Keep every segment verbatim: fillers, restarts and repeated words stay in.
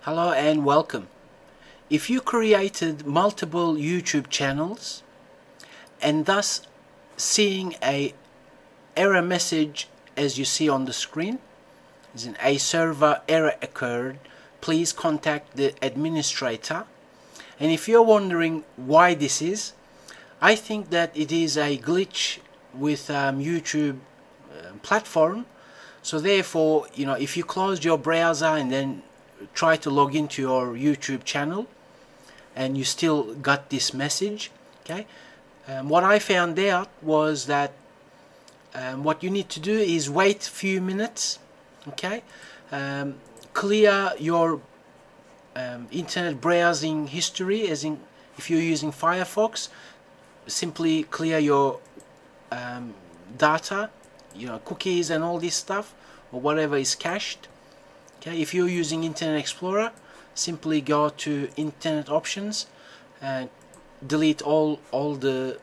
Hello and welcome. If you created multiple YouTube channels and thus seeing a error message as you see on the screen, as in a server error occurred, please contact the administrator. And if you're wondering why this is, I think that it is a glitch with um, YouTube uh, platform. So therefore, you know, if you closed your browser and then try to log into your YouTube channel and you still got this message, okay, um, what I found out was that um, what you need to do is wait a few minutes, okay, um, clear your um, internet browsing history, as in if you're using Firefox, simply clear your um, data, you know, cookies and all this stuff, or whatever is cached. Okay, if you're using Internet Explorer, simply go to Internet Options and delete all all the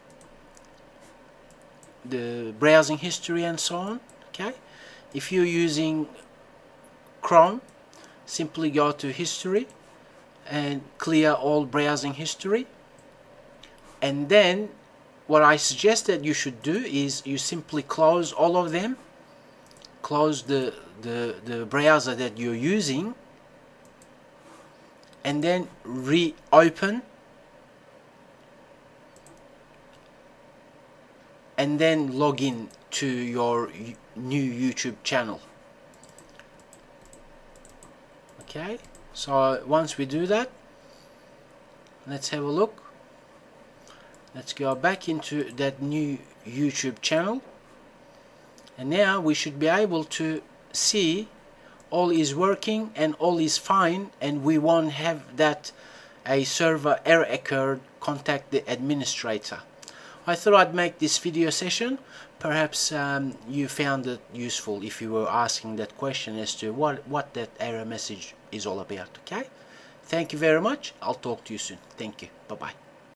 the browsing history and so on. Okay, if you're using Chrome, simply go to History and clear all browsing history. And then what I suggest that you should do is you simply close all of them, close the the, the browser that you're using, and then reopen, and then log in to your new YouTube channel. Okay, so once we do that, let's have a look. Let's go back into that new YouTube channel, and now we should be able to see all is working and all is fine, and we won't have that a server error occurred. Contact the administrator. I thought I'd make this video session. Perhaps um, you found it useful if you were asking that question as to what what that error message is all about. Okay, thank you very much. I'll talk to you soon. Thank you. Bye bye.